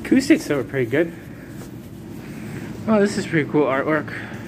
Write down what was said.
acoustics are pretty good. Oh, this is pretty cool artwork.